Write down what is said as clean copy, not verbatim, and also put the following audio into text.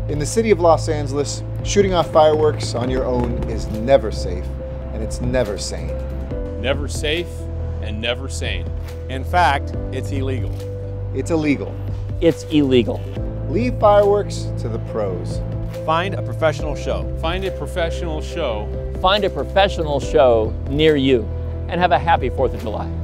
In the city of Los Angeles, shooting off fireworks on your own is never safe, and it's never sane. Never safe and never sane. In fact, it's illegal. It's illegal. It's illegal. Leave fireworks to the pros. Find a professional show. Find a professional show. Find a professional show near you, and have a happy 4th of July.